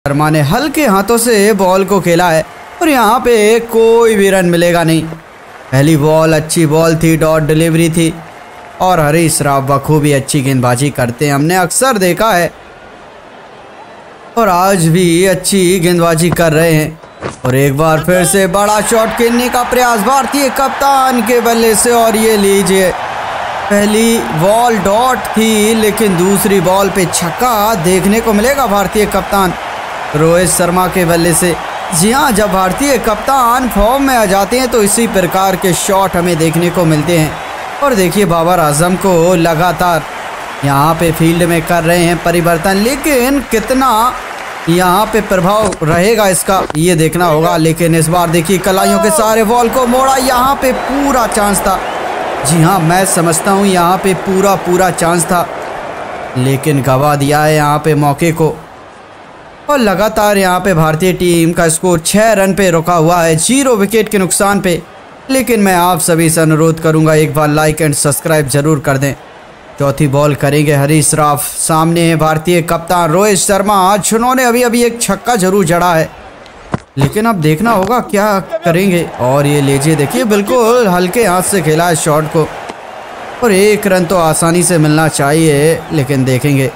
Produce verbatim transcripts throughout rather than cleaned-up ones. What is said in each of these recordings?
शर्मा ने हल्के हाथों से बॉल को खेला है और यहाँ पे कोई भी रन मिलेगा नहीं। पहली बॉल अच्छी बॉल थी, डॉट डिलीवरी थी और हरीश राव बखूबी अच्छी गेंदबाजी करते हैं, हमने अक्सर देखा है और आज भी अच्छी गेंदबाजी कर रहे हैं। और एक बार फिर से बड़ा शॉट खेलने का प्रयास भारतीय कप्तान के बल्ले से और ये लीजिए पहली बॉल डॉट थी लेकिन दूसरी बॉल पे छक्का देखने को मिलेगा भारतीय कप्तान रोहित शर्मा के बल्ले से। जी हाँ, जब भारतीय कप्तान फॉर्म में आ जाते हैं तो इसी प्रकार के शॉट हमें देखने को मिलते हैं। और देखिए बाबर आजम को लगातार यहाँ पे फील्ड में कर रहे हैं परिवर्तन, लेकिन कितना यहाँ पे प्रभाव रहेगा इसका ये देखना होगा। लेकिन इस बार देखिए कलाइयों के सारे बॉल को मोड़ा, यहाँ पे पूरा चांस था। जी हाँ, मैं समझता हूँ यहाँ पे पूरा पूरा चांस था लेकिन गवा दिया है यहाँ पे मौके को। और लगातार यहाँ पे भारतीय टीम का स्कोर छः रन पे रुका हुआ है, जीरो विकेट के नुकसान पे। लेकिन मैं आप सभी से अनुरोध करूँगा एक बार लाइक एंड सब्सक्राइब जरूर कर दें। चौथी बॉल करेंगे हरीश राव, सामने है भारतीय कप्तान रोहित शर्मा जिन्होंने अभी अभी एक छक्का जरूर जड़ा है लेकिन अब देखना होगा क्या करेंगे। और ये लीजिए देखिए बिल्कुल हल्के हाथ से खेला है शॉट को और एक रन तो आसानी से मिलना चाहिए लेकिन देखेंगे।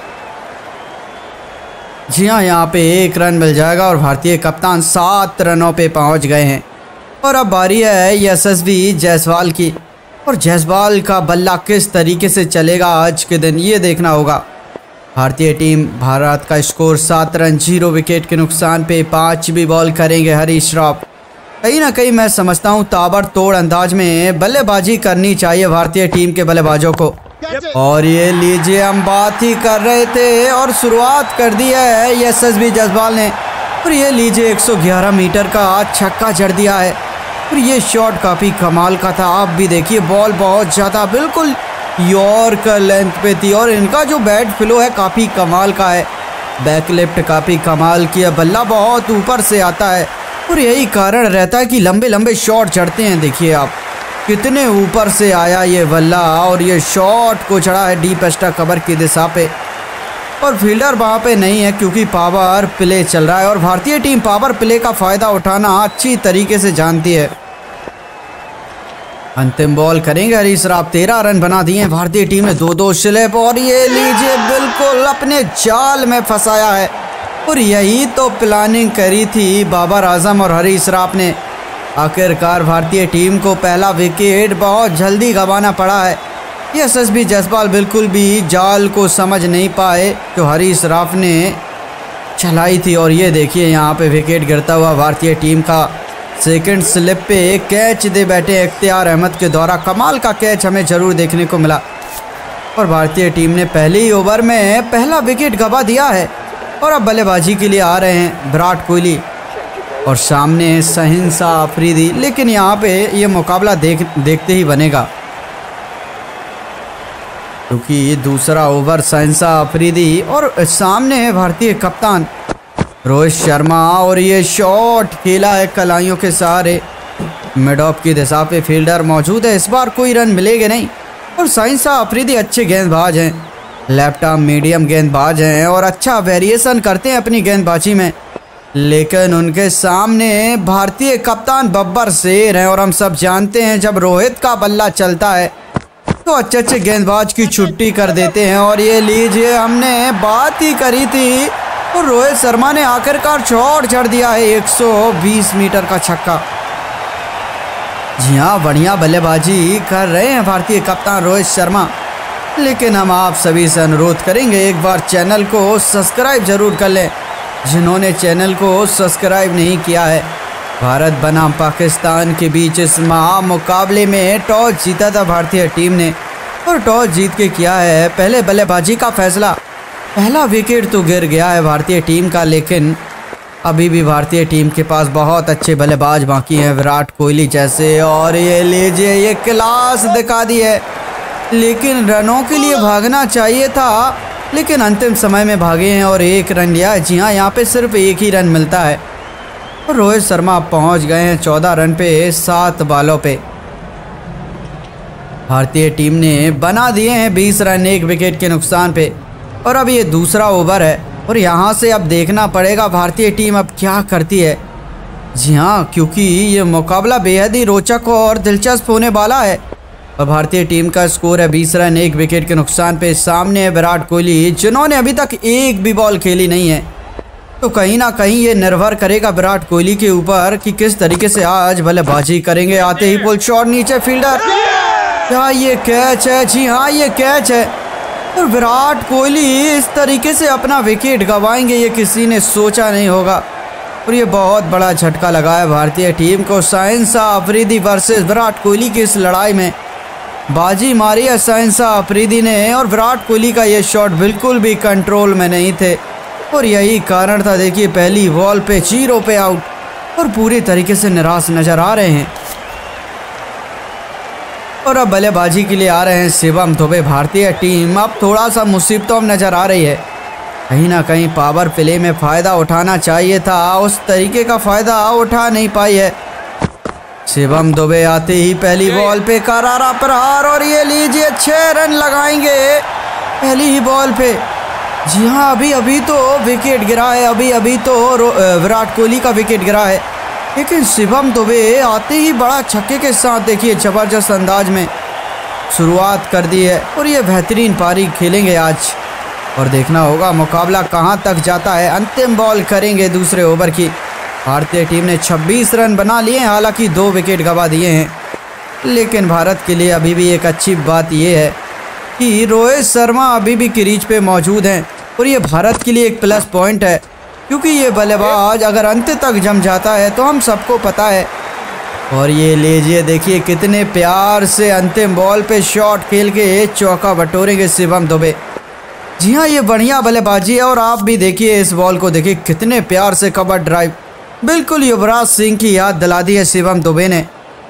जी हाँ, यहाँ पे एक रन मिल जाएगा और भारतीय कप्तान सात रनों पे पहुँच गए हैं। और अब बारी है यशस्वी जायसवाल की और जायसवाल का बल्ला किस तरीके से चलेगा आज के दिन ये देखना होगा। भारतीय टीम भारत का स्कोर सात रन जीरो विकेट के नुकसान पे पाँचवीं बॉल करेंगे हरीश राव। कहीं ना कहीं मैं समझता हूँ ताबड़तोड़ अंदाज में बल्लेबाजी करनी चाहिए भारतीय टीम के बल्लेबाजों को। और ये लीजिए हम बात ही कर रहे थे और शुरुआत कर दी है यशस्वी जायसवाल ने और ये लीजिए एक सौ ग्यारह मीटर का छक्का जड़ दिया है और ये शॉट काफ़ी कमाल का था। आप भी देखिए बॉल बहुत ज़्यादा बिल्कुल यॉर्क लेंथ पे थी और इनका जो बैट फ्लो है काफ़ी कमाल का है, बैक लिफ्ट काफ़ी कमाल की है, बल्ला बहुत ऊपर से आता है और यही कारण रहता है कि लंबे लंबे शॉट चढ़ते हैं। देखिए आप कितने ऊपर से आया ये बल्ला और ये शॉट को चढ़ा है डीप एक्स्ट्रा कवर की दिशा पे और फील्डर वहाँ पे नहीं है क्योंकि पावर प्ले चल रहा है और भारतीय टीम पावर प्ले का फ़ायदा उठाना अच्छी तरीके से जानती है। अंतिम बॉल करेंगे हरीश राव, तेरह रन बना दिए हैं भारतीय टीम ने, दो दो स्लिप और ये लीजिए बिल्कुल अपने जाल में फंसाया है और यही तो प्लानिंग करी थी बाबर आजम और हरीश राव ने। आखिरकार भारतीय टीम को पहला विकेट बहुत जल्दी गंवाना पड़ा है। यशस्वी जायसवाल बिल्कुल भी जाल को समझ नहीं पाए जो हरीश राव ने चलाई थी और ये देखिए यहाँ पे विकेट गिरता हुआ भारतीय टीम का। सेकंड स्लिप पे कैच दे बैठे इख्तियार अहमद के द्वारा, कमाल का कैच हमें जरूर देखने को मिला और भारतीय टीम ने पहले ही ओवर में पहला विकेट गंवा दिया है। और अब बल्लेबाजी के लिए आ रहे हैं विराट कोहली और सामने है शहनशाह अफरीदी। लेकिन यहाँ पे ये मुकाबला देख देखते ही बनेगा क्योंकि दूसरा ओवर शहनशाह अफरीदी और सामने है भारतीय कप्तान रोहित शर्मा और ये शॉट खेला है कलाइयों के सहारे, मिड ऑफ की दिशा पे फील्डर मौजूद है, इस बार कोई रन मिलेगा नहीं। और शहनशाह अफरीदी अच्छे गेंदबाज हैं, लेफ्ट आर्म मीडियम गेंदबाज हैं और अच्छा वेरिएशन करते हैं अपनी गेंदबाजी में, लेकिन उनके सामने भारतीय कप्तान बब्बर शेर हैं और हम सब जानते हैं जब रोहित का बल्ला चलता है तो अच्छे अच्छे गेंदबाज की छुट्टी कर देते हैं। और ये लीजिए हमने बात ही करी थी और रोहित शर्मा ने आखिरकार शॉट जड़ दिया है एक सौ बीस मीटर का छक्का। जी हाँ, बढ़िया बल्लेबाजी कर रहे हैं भारतीय कप्तान रोहित शर्मा, लेकिन हम आप सभी से अनुरोध करेंगे एक बार चैनल को सब्सक्राइब जरूर कर लें जिन्होंने चैनल को सब्सक्राइब नहीं किया है। भारत बनाम पाकिस्तान के बीच इस महा मुकाबले में टॉस जीता था भारतीय टीम ने और टॉस जीत के किया है पहले बल्लेबाजी का फैसला। पहला विकेट तो गिर गया है भारतीय टीम का, लेकिन अभी भी भारतीय टीम के पास बहुत अच्छे बल्लेबाज बाकी हैं विराट कोहली जैसे। और ये लीजिए ये क्लास दिखा दी है, लेकिन रनों के लिए भागना चाहिए था लेकिन अंतिम समय में भागे हैं और एक रन लिया है। जी हाँ, यहाँ पे सिर्फ एक ही रन मिलता है और रोहित शर्मा पहुँच गए हैं चौदह रन पे सात बॉलों पे। भारतीय टीम ने बना दिए हैं बीस रन एक विकेट के नुकसान पे और अब ये दूसरा ओवर है और यहाँ से अब देखना पड़ेगा भारतीय टीम अब क्या करती है। जी हाँ, क्योंकि ये मुकाबला बेहद ही रोचक और दिलचस्प होने वाला है। और भारतीय टीम का स्कोर है बीस रन, एक विकेट के नुकसान पे। सामने है विराट कोहली, जिन्होंने अभी तक एक भी बॉल खेली नहीं है। तो कहीं ना कहीं ये निर्भर करेगा विराट कोहली के ऊपर कि किस तरीके से आज बल्लेबाजी करेंगे। आते ही पुल शॉट, नीचे फील्डर, क्या ये कैच है? जी हाँ, ये कैच है। और विराट कोहली इस तरीके से अपना विकेट गंवाएंगे, ये किसी ने सोचा नहीं होगा। और ये बहुत बड़ा झटका लगा है भारतीय टीम को। शाहीन शाह अफरीदी वर्सेस विराट कोहली की इस लड़ाई में बाजी मारी है शाहीन शाह अफरीदी ने। और विराट कोहली का ये शॉट बिल्कुल भी कंट्रोल में नहीं थे और यही कारण था। देखिए, पहली बॉल पे जीरो पे आउट और पूरी तरीके से निराश नजर आ रहे हैं। और अब बल्लेबाजी के लिए आ रहे हैं शिवम दुबे। भारतीय टीम अब थोड़ा सा मुसीबतों में नजर आ रही है। कहीं ना कहीं पावर प्ले में फ़ायदा उठाना चाहिए था, उस तरीके का फ़ायदा उठा नहीं पाई है। शिवम दुबे आते ही पहली बॉल पे करारा प्रहार और ये लीजिए छः रन लगाएंगे पहली ही बॉल पे। जी हाँ, अभी अभी तो विकेट गिरा है, अभी अभी तो विराट कोहली का विकेट गिरा है, लेकिन शिवम दुबे आते ही बड़ा छक्के के साथ देखिए ज़बरदस्त अंदाज में शुरुआत कर दी है। और ये बेहतरीन पारी खेलेंगे आज और देखना होगा मुकाबला कहां तक जाता है। अंतिम बॉल करेंगे दूसरे ओवर की। भारतीय टीम ने छब्बीस रन बना लिए हैं, हालांकि दो विकेट गंवा दिए हैं, लेकिन भारत के लिए अभी भी एक अच्छी बात यह है कि रोहित शर्मा अभी भी क्रीज पे मौजूद हैं और ये भारत के लिए एक प्लस पॉइंट है, क्योंकि ये बल्लेबाज अगर अंत तक जम जाता है तो हम सबको पता है। और ये लीजिए देखिए कितने प्यार से अंतिम बॉल पे शॉट खेल के चौका बटोरेंगे शिवम दुबे। जी हाँ, ये बढ़िया बल्लेबाजी है। और आप भी देखिए इस बॉल को, देखिए कितने प्यार से कवर ड्राइव, बिल्कुल युवराज सिंह की याद दिला दी है शिवम दुबे ने।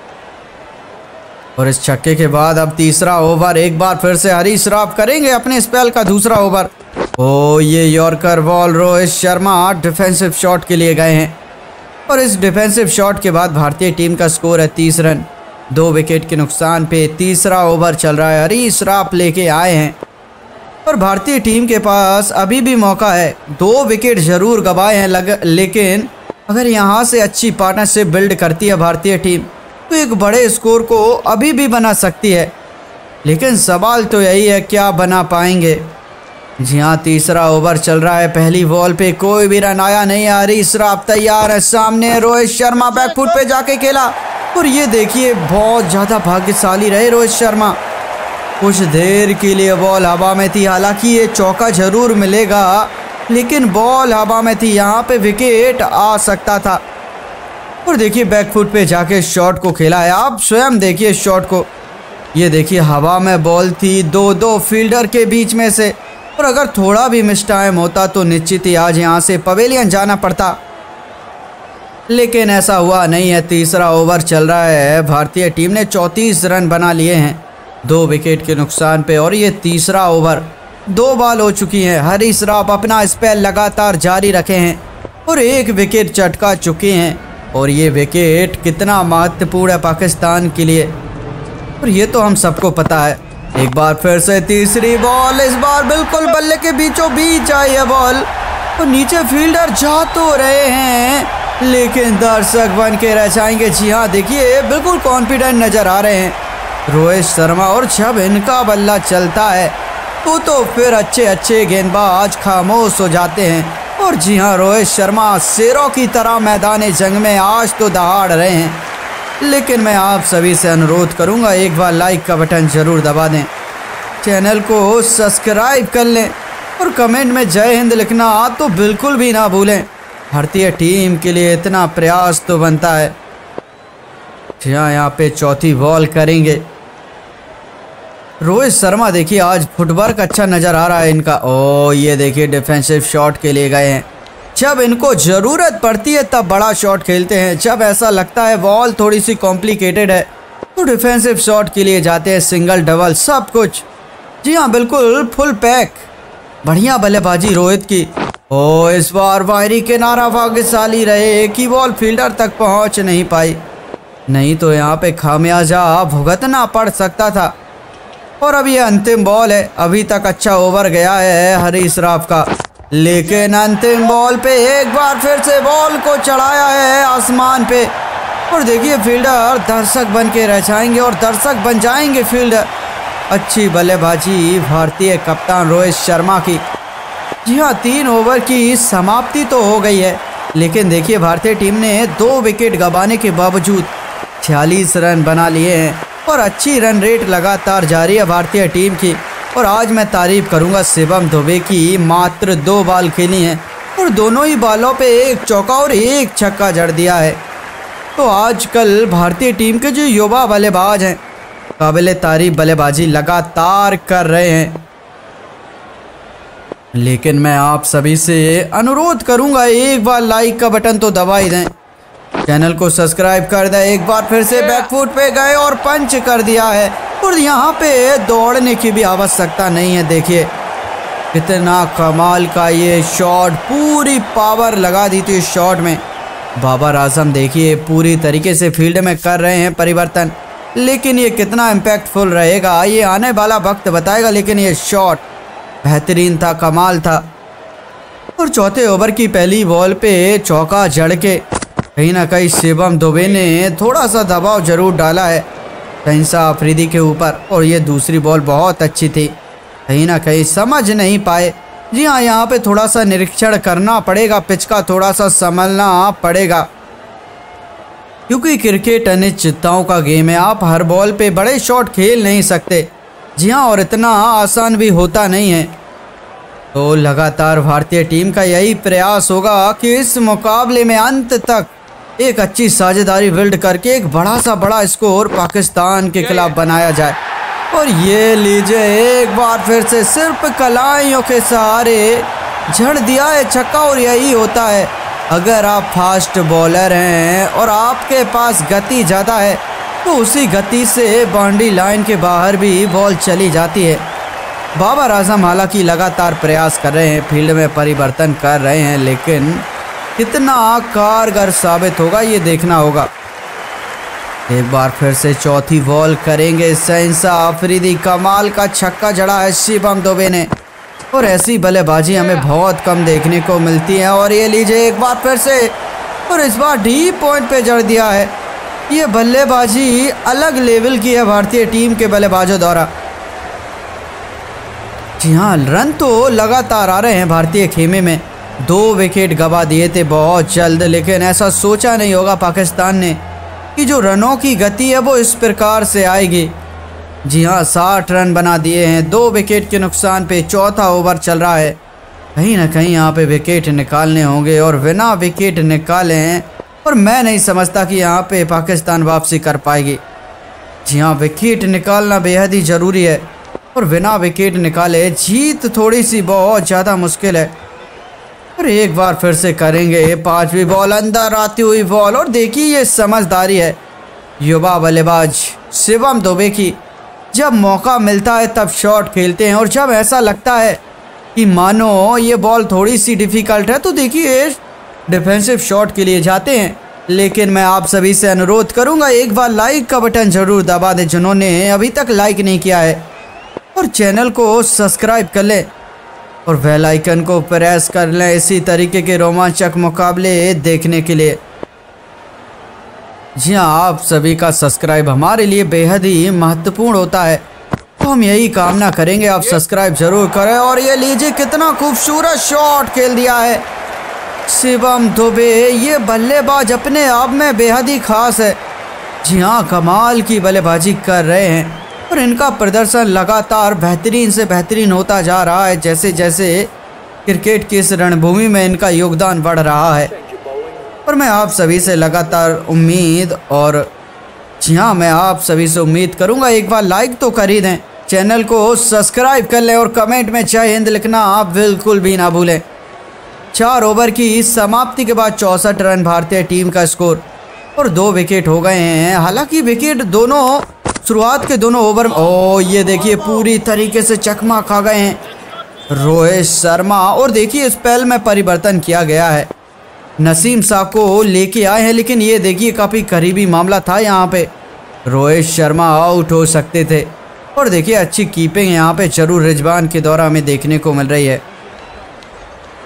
और इस छक्के के बाद अब तीसरा ओवर, एक बार फिर से हरीश श्राफ करेंगे अपने स्पेल का दूसरा ओवर। ओ ये yorker ball, Rohit Sharma defensive shot के लिए गए हैं और इस डिफेंसिव शॉट के बाद भारतीय टीम का स्कोर है तीस रन, दो विकेट के नुकसान पे। तीसरा ओवर चल रहा है, हरीश श्राफ लेके आए हैं और भारतीय टीम के पास अभी भी मौका है। दो विकेट जरूर गंवाए हैं लग, लेकिन अगर यहाँ से अच्छी पार्टनरशिप बिल्ड करती है भारतीय टीम तो एक बड़े स्कोर को अभी भी बना सकती है। लेकिन सवाल तो यही है, क्या बना पाएंगे। जी हाँ, तीसरा ओवर चल रहा है, पहली बॉल पे कोई भी रन आया नहीं। हरीश श्राफ तैयार है, सामने रोहित शर्मा बैकफुट पे जाके खेला और ये देखिए बहुत ज़्यादा भाग्यशाली रहे रोहित शर्मा। कुछ देर के लिए बॉल हवा में थी, हालांकि ये चौका जरूर मिलेगा, लेकिन बॉल हवा में थी, यहाँ पे विकेट आ सकता था। और देखिए बैकफुट पे जाके शॉट को खेला है। आप स्वयं देखिए शॉट को, ये देखिए हवा में बॉल थी दो दो फील्डर के बीच में से, और अगर थोड़ा भी मिस टाइम होता तो निश्चित ही आज यहाँ से पवेलियन जाना पड़ता, लेकिन ऐसा हुआ नहीं है। तीसरा ओवर चल रहा है, भारतीय टीम ने चौंतीस रन बना लिए हैं दो विकेट के नुकसान पे। और ये तीसरा ओवर, दो बॉल हो चुकी हैं। हरीश श्राफ अपना स्पेल लगातार जारी रखे हैं और एक विकेट चटका चुके हैं और ये विकेट कितना महत्वपूर्ण है पाकिस्तान के लिए, और ये तो हम सबको पता है। एक बार फिर से तीसरी बॉल, इस बार बिल्कुल बल्ले के बीचों बीच आई है बॉल और नीचे फील्डर जा तो रहे हैं लेकिन दर्शक बन के रह जाएंगे। जी हाँ, देखिए बिल्कुल कॉन्फिडेंट नजर आ रहे हैं रोहित शर्मा, और जब इनका बल्ला चलता है तो तो फिर अच्छे अच्छे गेंदबाज खामोश हो जाते हैं। और जी हाँ, रोहित शर्मा शेरों की तरह मैदान जंग में आज तो दहाड़ रहे हैं, लेकिन मैं आप सभी से अनुरोध करूंगा एक बार लाइक का बटन ज़रूर दबा दें, चैनल को सब्सक्राइब कर लें और कमेंट में जय हिंद लिखना तो बिल्कुल भी ना भूलें। भारतीय टीम के लिए इतना प्रयास तो बनता है। यहाँ यहाँ पे चौथी बॉल करेंगे रोहित शर्मा। देखिए आज फुटवर्क अच्छा नज़र आ रहा है इनका। ओ ये देखिए डिफेंसिव शॉट के लिए गए हैं। जब इनको ज़रूरत पड़ती है तब बड़ा शॉट खेलते हैं, जब ऐसा लगता है बॉल थोड़ी सी कॉम्प्लिकेटेड है तो डिफेंसिव शॉट के लिए जाते हैं। सिंगल डबल सब कुछ, जी हाँ बिल्कुल फुल पैक। बढ़िया बल्लेबाजी रोहित की। ओ इस बार बाहरी किनारा भाग्यशाली रहे कि बॉल फील्डर तक पहुंच नहीं पाई, नहीं तो यहाँ पे खामियाजा भुगतना पड़ सकता था। और अब ये अंतिम बॉल है, अभी तक अच्छा ओवर गया है हरीश श्राफ का। लेकिन अंतिम बॉल पे एक बार फिर से बॉल को चढ़ाया है आसमान पे। और देखिए फील्डर दर्शक बन के रह जाएंगे और दर्शक बन जाएंगे फील्डर। अच्छी बल्लेबाजी भारतीय कप्तान रोहित शर्मा की। जी हाँ, तीन ओवर की समाप्ति तो हो गई है, लेकिन देखिए भारतीय टीम ने दो विकेट गंवाने के बावजूद छियालीस रन बना लिए हैं और अच्छी रन रेट लगातार जारी है भारतीय टीम की। और आज मैं तारीफ करूंगा शिवम दुबे की, मात्र दो बॉल खेली हैं और दोनों ही बॉलों पे एक चौका और एक छक्का जड़ दिया है। तो आजकल भारतीय टीम के जो युवा बल्लेबाज हैं काबिले तारीफ बल्लेबाजी लगातार कर रहे हैं। लेकिन मैं आप सभी से अनुरोध करूंगा, एक बार लाइक का बटन तो दबा ही दें, चैनल को सब्सक्राइब कर दें। एक बार फिर से बैकफुट पे गए और पंच कर दिया है और यहाँ पे दौड़ने की भी आवश्यकता नहीं है। देखिए कितना कमाल का ये शॉट, पूरी पावर लगा दी थी इस शॉट में। बाबर आजम देखिए पूरी तरीके से फील्ड में कर रहे हैं परिवर्तन, लेकिन ये कितना इम्पैक्टफुल रहेगा ये आने वाला वक्त बताएगा। लेकिन ये शॉट बेहतरीन था, कमाल था। और चौथे ओवर की पहली बॉल पे चौका जड़ के कहीं ना कहीं शिवम दुबे ने थोड़ा सा दबाव जरूर डाला है शहंशाह अफरीदी के ऊपर। और ये दूसरी बॉल बहुत अच्छी थी, कहीं ना कहीं समझ नहीं पाए। जी हाँ, यहाँ पे थोड़ा सा निरीक्षण करना पड़ेगा, पिच का थोड़ा सा संभलना पड़ेगा, क्योंकि क्रिकेट अनिश्चितताओं का गेम है। आप हर बॉल पे बड़े शॉट खेल नहीं सकते। जी हाँ, और इतना आसान भी होता नहीं है। तो लगातार भारतीय टीम का यही प्रयास होगा कि इस मुकाबले में अंत तक एक अच्छी साझेदारी बिल्ड करके एक बड़ा सा बड़ा स्कोर पाकिस्तान के खिलाफ बनाया जाए। और ये लीजिए एक बार फिर से सिर्फ कलाइयों के सहारे झड़ दिया है छक्का। और यही होता है, अगर आप फास्ट बॉलर हैं और आपके पास गति ज़्यादा है तो उसी गति से बाउंड्री लाइन के बाहर भी बॉल चली जाती है। बाबर आजम हालांकि लगातार प्रयास कर रहे हैं, फील्ड में परिवर्तन कर रहे हैं, लेकिन कितना कारगर साबित होगा ये देखना होगा। एक बार फिर से चौथी बॉल करेंगे शहंशाह अफरीदी। कमाल का छक्का जड़ा है शिवम दुबे ने और ऐसी बल्लेबाजी हमें बहुत कम देखने को मिलती है। और ये लीजिए एक बार फिर से, और इस बार डीप पॉइंट पे जड़ दिया है। ये बल्लेबाजी अलग लेवल की है भारतीय टीम के बल्लेबाजों द्वारा। जी हाँ, रन तो लगातार आ रहे हैं भारतीय खेमे में। दो विकेट गंवा दिए थे बहुत जल्द, लेकिन ऐसा सोचा नहीं होगा पाकिस्तान ने कि जो रनों की गति है वो इस प्रकार से आएगी। जी हाँ, साठ रन बना दिए हैं दो विकेट के नुकसान पे। चौथा ओवर चल रहा है, कहीं ना कहीं यहाँ पे विकेट निकालने होंगे और बिना विकेट निकाले हैं और मैं नहीं समझता कि यहाँ पे पाकिस्तान वापसी कर पाएगी। जी हाँ, विकेट निकालना बेहद ही ज़रूरी है और बिना विकेट निकाले जीत थोड़ी सी बहुत ज़्यादा मुश्किल है। और एक बार फिर से करेंगे पांचवी बॉल, अंदर आती हुई बॉल। और देखिए ये समझदारी है युवा बल्लेबाज शिवम दुबे की। जब मौका मिलता है तब शॉट खेलते हैं और जब ऐसा लगता है कि मानो ये बॉल थोड़ी सी डिफ़िकल्ट है तो देखिए डिफेंसिव शॉट के लिए जाते हैं। लेकिन मैं आप सभी से अनुरोध करूंगा, एक बार लाइक का बटन ज़रूर दबा दें जिन्होंने अभी तक लाइक नहीं किया है, और चैनल को सब्सक्राइब कर लें और बेल आइकन को प्रेस कर लें इसी तरीके के रोमांचक मुकाबले देखने के लिए। जी हाँ, आप सभी का सब्सक्राइब हमारे लिए बेहद ही महत्वपूर्ण होता है, तो हम यही कामना करेंगे आप सब्सक्राइब जरूर करें। और ये लीजिए कितना खूबसूरत शॉट खेल दिया है शिवम दुबे। ये बल्लेबाज अपने आप में बेहद ही खास है। जी हाँ, कमाल की बल्लेबाजी कर रहे हैं और इनका प्रदर्शन लगातार बेहतरीन से बेहतरीन होता जा रहा है जैसे जैसे क्रिकेट की इस रणभूमि में इनका योगदान बढ़ रहा है। और मैं आप सभी से लगातार उम्मीद और जी हाँ मैं आप सभी से उम्मीद करूँगा एक बार लाइक तो कर ही दें, चैनल को सब्सक्राइब कर लें और कमेंट में जय हिंद लिखना आप बिल्कुल भी ना भूलें। चार ओवर की समाप्ति के बाद चौंसठ रन भारतीय टीम का स्कोर और दो विकेट हो गए हैं। हालांकि विकेट दोनों शुरुआत के दोनों ओवर ओ ये देखिए पूरी तरीके से चकमा खा गए हैं रोहित शर्मा। और देखिए स्पेल में परिवर्तन किया गया है, नसीम शाह को लेके आए हैं, लेकिन ये देखिए काफ़ी करीबी मामला था। यहाँ पे रोहित शर्मा आउट हो सकते थे। और देखिए अच्छी कीपिंग यहाँ पे जरूर रिजवान के दौरा हमें देखने को मिल रही है।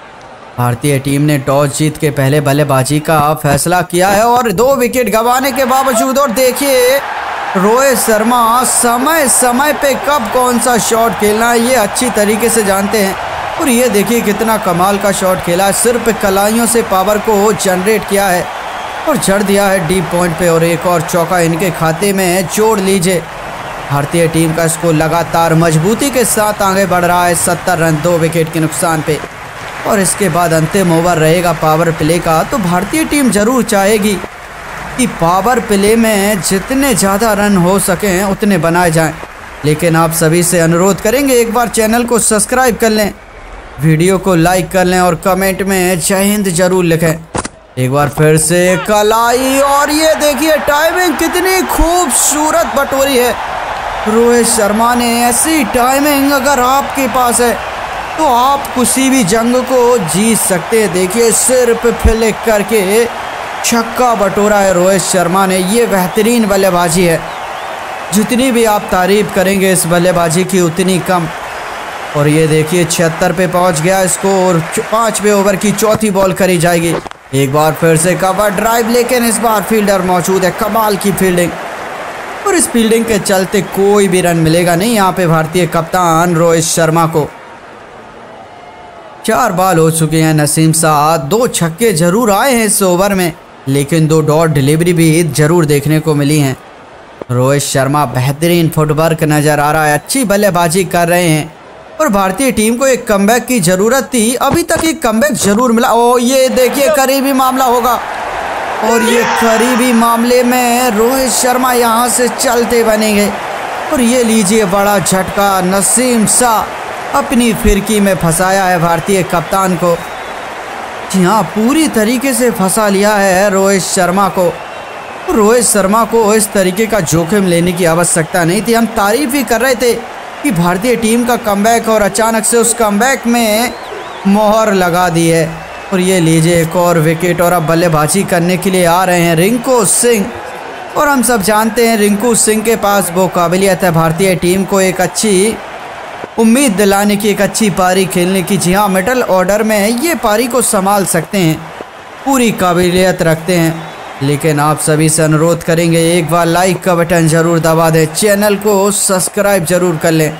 भारतीय टीम ने टॉस जीत के पहले बल्लेबाजी का फैसला किया है और दो विकेट गंवाने के बावजूद, और देखिए रोहित शर्मा समय समय पे कब कौन सा शॉट खेलना है ये अच्छी तरीके से जानते हैं। और ये देखिए कितना कमाल का शॉट खेला है, सिर्फ कलाइयों से पावर को जनरेट किया है और जड़ दिया है डीप पॉइंट पे, और एक और चौका इनके खाते में जोड़ लीजिए। भारतीय टीम का स्कोर लगातार मजबूती के साथ आगे बढ़ रहा है, सत्तर रन दो विकेट के नुकसान पे। और इसके बाद अंतिम ओवर रहेगा पावर प्ले का। तो भारतीय टीम जरूर चाहेगी कि पावर प्ले में जितने ज़्यादा रन हो सकें उतने बनाए जाएं, लेकिन आप सभी से अनुरोध करेंगे एक बार चैनल को सब्सक्राइब कर लें, वीडियो को लाइक कर लें और कमेंट में जय हिंद जरूर लिखें। एक बार फिर से कलाई, और ये देखिए टाइमिंग कितनी खूबसूरत बटोरी है रोहित शर्मा ने। ऐसी टाइमिंग अगर आपके पास है तो आप किसी भी जंग को जीत सकते हैं। देखिए सिर्फ फ्लिक करके छक्का बटोरा है रोहित शर्मा ने। ये बेहतरीन बल्लेबाजी है, जितनी भी आप तारीफ करेंगे इस बल्लेबाजी की उतनी कम। और ये देखिए छिहत्तर पे पहुंच गया स्कोर, पाँचवें ओवर की चौथी बॉल करी जाएगी। एक बार फिर से कवर ड्राइव, लेकिन इस बार फील्डर मौजूद है, कमाल की फील्डिंग, और इस फील्डिंग के चलते कोई भी रन मिलेगा नहीं यहाँ पे भारतीय कप्तान रोहित शर्मा को। चार बॉल हो चुके हैं नसीम साहब, दो छक्के जरूर आए हैं इस ओवर में, लेकिन दो डॉट डिलीवरी भी जरूर देखने को मिली हैं। रोहित शर्मा बेहतरीन फुटवर्क नजर आ रहा है, अच्छी बल्लेबाजी कर रहे हैं और भारतीय टीम को एक कमबैक की जरूरत थी, अभी तक एक कमबैक जरूर मिला। ओ ये देखिए करीबी मामला होगा, और ये करीबी मामले में रोहित शर्मा यहाँ से चलते बनेंगे। और ये लीजिए बड़ा झटका, नसीम शाह अपनी फिरकी में फंसाया है भारतीय कप्तान को। जी हाँ, पूरी तरीके से फंसा लिया है रोहित शर्मा को। रोहित शर्मा को इस तरीके का जोखिम लेने की आवश्यकता नहीं थी। हम तारीफ ही कर रहे थे कि भारतीय टीम का कमबैक, और अचानक से उस कमबैक में मोहर लगा दी है। और ये लीजिए एक और विकेट, और अब बल्लेबाजी करने के लिए आ रहे हैं रिंकू सिंह। और हम सब जानते हैं रिंकू सिंह के पास वो काबिलियत है भारतीय टीम को एक अच्छी उम्मीद दिलाने की, एक अच्छी पारी खेलने की। जी हाँ, मिडल ऑर्डर में ये पारी को संभाल सकते हैं, पूरी काबिलियत रखते हैं। लेकिन आप सभी से अनुरोध करेंगे एक बार लाइक का बटन जरूर दबा दें, चैनल को सब्सक्राइब जरूर कर लें।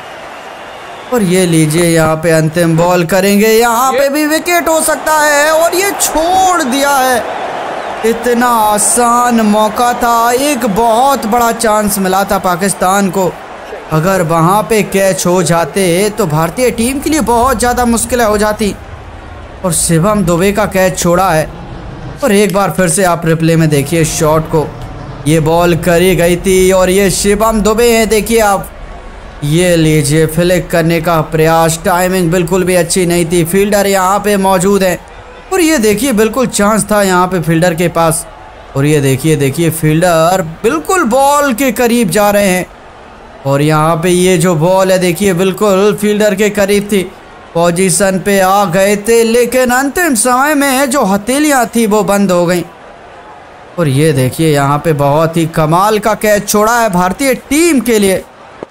और ये लीजिए यहाँ पे अंतिम बॉल करेंगे, यहाँ पे भी विकेट हो सकता है, और ये छोड़ दिया है। इतना आसान मौका था, एक बहुत बड़ा चांस मिला था पाकिस्तान को। अगर वहाँ पे कैच हो जाते तो भारतीय टीम के लिए बहुत ज़्यादा मुश्किल हो जाती। और शिवम दुबे का कैच छोड़ा है। और एक बार फिर से आप रिप्ले में देखिए शॉट को, ये बॉल करी गई थी और ये शिवम दुबे हैं। देखिए आप, ये लीजिए फ्लिक करने का प्रयास, टाइमिंग बिल्कुल भी अच्छी नहीं थी। फील्डर यहाँ पे मौजूद है और ये देखिए बिल्कुल चांस था यहाँ पे फील्डर के पास। और ये देखिए देखिए फील्डर बिल्कुल बॉल के करीब जा रहे हैं, और यहाँ पे ये जो बॉल है देखिए बिल्कुल फील्डर के करीब थी, पोजीशन पे आ गए थे, लेकिन अंतिम समय में जो हथेलियाँ थी वो बंद हो गई। और ये देखिए यहाँ पे बहुत ही कमाल का कैच छोड़ा है भारतीय टीम के लिए।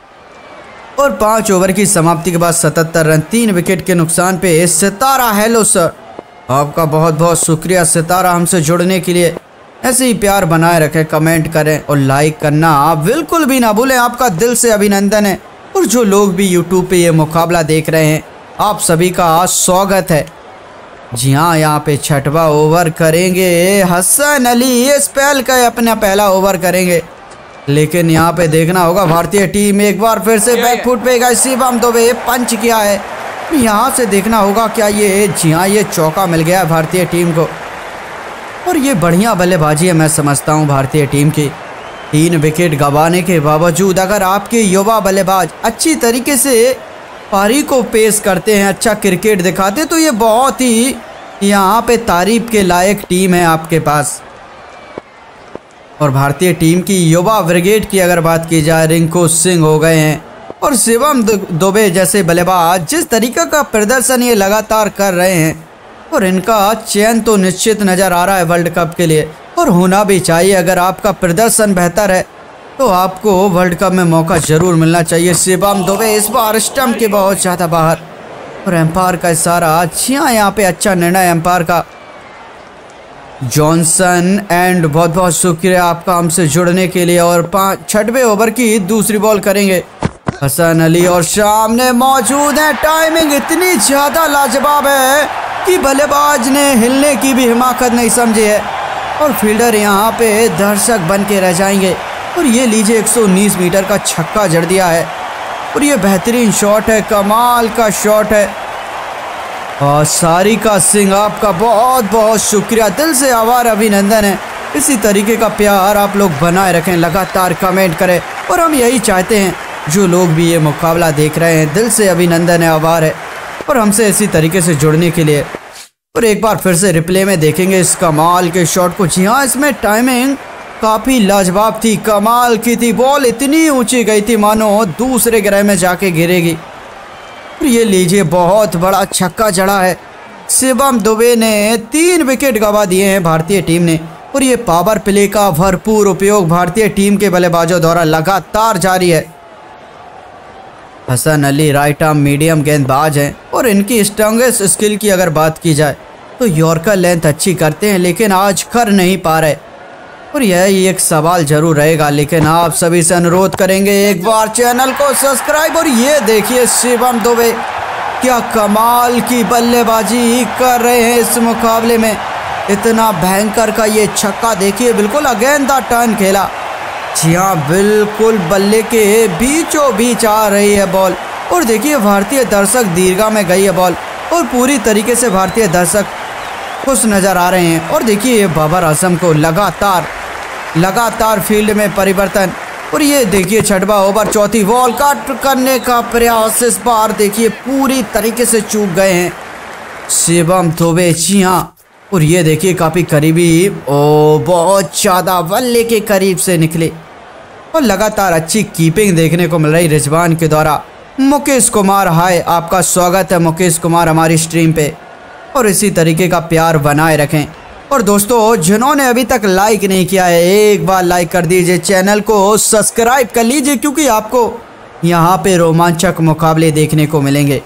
और पाँच ओवर की समाप्ति के बाद सतहत्तर रन तीन विकेट के नुकसान पे सितारा, हेलो सर, आपका बहुत बहुत शुक्रिया सितारा हमसे जुड़ने के लिए। ऐसे ही प्यार बनाए रखें, कमेंट करें और लाइक करना आप बिल्कुल भी ना भूलें, आपका दिल से अभिनंदन है। और जो लोग भी यूट्यूब पे ये मुकाबला देख रहे हैं आप सभी का स्वागत है। जी हाँ, यहाँ पे छठवा ओवर करेंगे हसन अली, ये स्पेल का अपना पहला ओवर करेंगे, लेकिन यहाँ पे देखना होगा भारतीय टीम एक बार फिर से बैकफुट पे गए। शिवम दुबे पंच किया है, यहाँ से देखना होगा क्या ये, जी हाँ ये चौका मिल गया भारतीय टीम को। और ये बढ़िया बल्लेबाजी है मैं समझता हूँ भारतीय टीम की। तीन विकेट गंवाने के बावजूद अगर आपके युवा बल्लेबाज अच्छी तरीके से पारी को पेश करते हैं, अच्छा क्रिकेट दिखाते, तो ये बहुत ही यहाँ पे तारीफ के लायक टीम है आपके पास। और भारतीय टीम की युवा ब्रिगेड की अगर बात की जाए, रिंकू सिंह हो गए हैं और शिवम दुबे जैसे बल्लेबाज जिस तरीके का प्रदर्शन ये लगातार कर रहे हैं, और इनका चयन तो निश्चित नज़र आ रहा है वर्ल्ड कप के लिए, और होना भी चाहिए। अगर आपका प्रदर्शन बेहतर है तो आपको वर्ल्ड कप में मौका ज़रूर मिलना चाहिए। शिवम दुबे इस बार स्टंप के बहुत ज़्यादा बाहर, और एम्पायर का इशारा। जी हाँ, यहाँ पे अच्छा निर्णय एम्पायर का। जॉनसन एंड बहुत बहुत शुक्रिया आपका हमसे जुड़ने के लिए। और पाँच छठवें ओवर की दूसरी बॉल करेंगे। हसन अली और सामने मौजूद है। टाइमिंग इतनी ज़्यादा लाजवाब है कि बल्लेबाज ने हिलने की भी हिमाकत नहीं समझी है और फील्डर यहाँ पे दर्शक बन के रह जाएंगे। और ये लीजिए एक सौ उन्नीस मीटर का छक्का जड़ दिया है और ये बेहतरीन शॉट है, कमाल का शॉट है। और सारिका सिंह आपका बहुत बहुत शुक्रिया, दिल से आभार, अभिनंदन है। इसी तरीके का प्यार आप लोग बनाए रखें, लगातार कमेंट करें और हम यही चाहते हैं। जो लोग भी ये मुकाबला देख रहे हैं, दिल से अभिनंदन है, आभार है और हमसे इसी तरीके से जुड़ने के लिए। और एक बार फिर से रिप्ले में देखेंगे इस कमाल के शॉट को। जी हाँ, इसमें टाइमिंग काफ़ी लाजवाब थी, कमाल की थी। बॉल इतनी ऊंची गई थी मानो दूसरे ग्रह में जाके गिरेगी। ये लीजिए बहुत बड़ा छक्का जड़ा है। शिवम दुबे ने तीन विकेट गंवा दिए हैं भारतीय टीम ने और ये पावर प्ले का भरपूर उपयोग भारतीय टीम के बल्लेबाजों द्वारा लगातार जारी है। Hasan Ali right arm medium गेंदबाज हैं और इनकी स्ट्रॉन्गेस्ट स्किल की अगर बात की जाए तो यॉर्कर लेंथ अच्छी करते हैं, लेकिन आज कर नहीं पा रहे। और यह एक सवाल जरूर रहेगा, लेकिन आप सभी से अनुरोध करेंगे एक बार चैनल को सब्सक्राइब। और ये देखिए शिवम दुबे क्या कमाल की बल्लेबाजी कर रहे हैं इस मुकाबले में। इतना भयंकर का ये छक्का देखिए, बिल्कुल अगेन द टर्न खेला। जी हाँ, बिल्कुल बल्ले के बीचों बीच आ रही है बॉल। और देखिए भारतीय दर्शक दीर्घा में गई है बॉल और पूरी तरीके से भारतीय दर्शक खुश नज़र आ रहे हैं। और देखिए ये बाबर आजम को लगातार लगातार फील्ड में परिवर्तन। और ये देखिए छठवां ओवर, चौथी बॉल कट करने का प्रयास, इस बार देखिए पूरी तरीके से चूक गए हैं शिवम दुबे। जी हाँ, और ये देखिए काफ़ी करीबी, ओ बहुत ज़्यादा बल्ले के करीब से निकले और लगातार अच्छी कीपिंग देखने को मिल रही रिजवान के द्वारा। मुकेश कुमार, हाय, आपका स्वागत है मुकेश कुमार हमारी स्ट्रीम पे और इसी तरीके का प्यार बनाए रखें। और दोस्तों जिन्होंने अभी तक लाइक नहीं किया है, एक बार लाइक कर दीजिए, चैनल को सब्सक्राइब कर लीजिए क्योंकि आपको यहाँ पे रोमांचक मुकाबले देखने को मिलेंगे।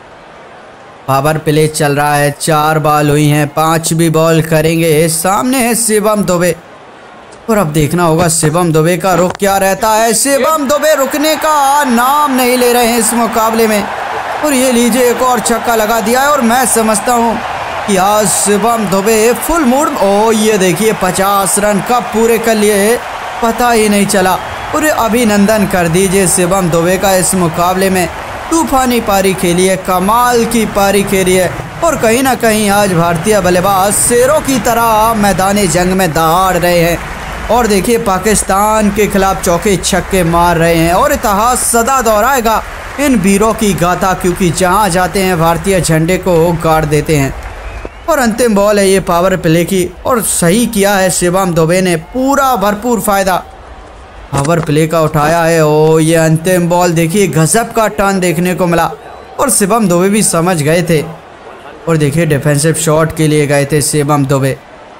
पावर प्ले चल रहा है, चार बॉल हुई हैं, पांचवी बॉल करेंगे। सामने है शिवम दुबे और अब देखना होगा शिवम दुबे का रुख क्या रहता है। शिवम दुबे रुकने का नाम नहीं ले रहे हैं इस मुकाबले में। और ये लीजिए एक और छक्का लगा दिया है और मैं समझता हूँ कि आज शिवम दुबे फुल मूड। ओ ये देखिए पचास रन कब पूरे कर लिए पता ही नहीं चला। और अभिनंदन कर दीजिए शिवम दुबे का, इस मुकाबले में तूफानी पारी खेली है, कमाल की पारी खेली है। और कहीं ना कहीं आज भारतीय बल्लेबाज शेरों की तरह मैदानी जंग में दहाड़ रहे हैं। और देखिए पाकिस्तान के खिलाफ चौके छक्के मार रहे हैं और इतिहास सदा दोहराएगा इन वीरों की गाथा, क्योंकि जहां जाते हैं भारतीय झंडे को गाड़ देते हैं। और अंतिम बॉल है ये पावर प्ले की और सही किया है शिवम दुबे ने, पूरा भरपूर फायदा पावर प्ले का उठाया है। ओ ये अंतिम बॉल देखिए गजब का टर्न देखने को मिला और शिवम दुबे भी समझ गए थे। और देखिए डिफेंसिव शॉट के लिए गए थे शिवम दुबे।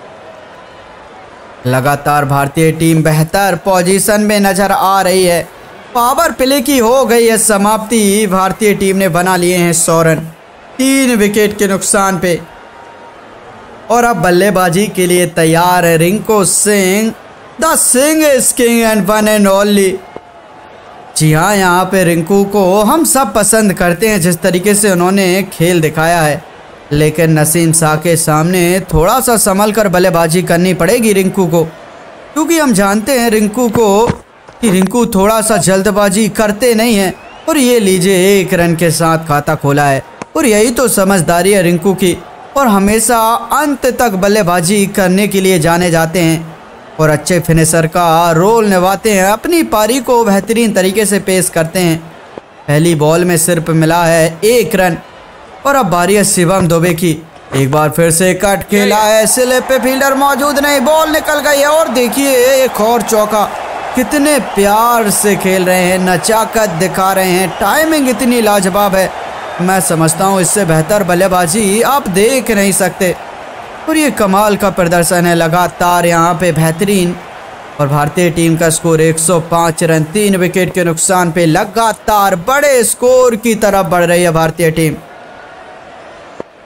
लगातार भारतीय टीम बेहतर पोजीशन में नजर आ रही है। पावर प्ले की हो गई है समाप्ति, भारतीय टीम ने बना लिए हैं सौ रन तीन विकेट के नुकसान पे। और अब बल्लेबाजी के लिए तैयार है Rinku Singh, the Singh is king and one and only. जी हाँ, यहाँ पे रिंकू को हम सब पसंद करते हैं जिस तरीके से उन्होंने खेल दिखाया है, लेकिन नसीम शाह के सामने थोड़ा सा संभल कर बल्लेबाजी करनी पड़ेगी रिंकू को, क्योंकि हम जानते हैं रिंकू को कि रिंकू थोड़ा सा जल्दबाजी करते नहीं हैं। और ये लीजिए एक रन के साथ खाता खोला है और यही तो समझदारी है रिंकू की। और हमेशा अंत तक बल्लेबाजी करने के लिए जाने जाते हैं और अच्छे फिनिशर का रोल निभाते हैं, अपनी पारी को बेहतरीन तरीके से पेश करते हैं। पहली बॉल में सिर्फ मिला है एक रन और अब बारी है शिवम दुबे की। एक बार फिर से कट खेला है, स्लिप पे फील्डर मौजूद नहीं, बॉल निकल गई है और देखिए एक और चौका। कितने प्यार से खेल रहे हैं, नचाकत दिखा रहे हैं, टाइमिंग इतनी लाजवाब है, मैं समझता हूँ इससे बेहतर बल्लेबाजी आप देख नहीं सकते। और ये कमाल का प्रदर्शन है लगातार यहाँ पे बेहतरीन। और भारतीय टीम का स्कोर एक सौ पाँच रन तीन विकेट के नुकसान पे लगातार बड़े स्कोर की तरफ बढ़ रही है भारतीय टीम।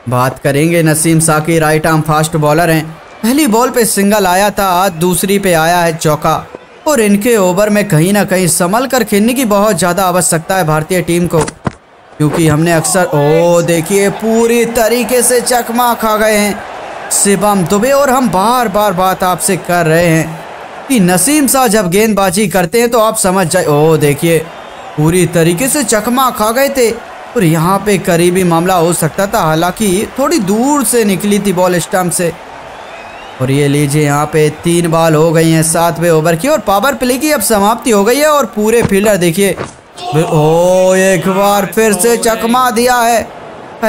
बात करेंगे नसीम शाह की, राइट आर्म फास्ट बॉलर हैं। पहली बॉल पे सिंगल आया था, दूसरी पे आया है चौका। और इनके ओवर में कहीं ना कहीं संभल कर खेलने की बहुत ज़्यादा आवश्यकता है भारतीय टीम को, क्योंकि हमने अक्सर ओ देखिए पूरी तरीके से चकमा खा गए हैं शिवम दुबे। और हम बार बार बात आपसे कर रहे हैं कि नसीम शाह जब गेंदबाजी करते हैं तो आप समझ जाए, ओ देखिए पूरी तरीके से चकमा खा गए थे। और यहाँ पे करीबी मामला हो सकता था, हालांकि थोड़ी दूर से निकली थी बॉल स्टंप से। और ये लीजिए यहाँ पे तीन बॉल हो गई हैं सातवें ओवर की और पावर प्ले की अब समाप्ति हो गई है। और पूरे फील्डर देखिए, ओ एक बार फिर से चकमा दिया है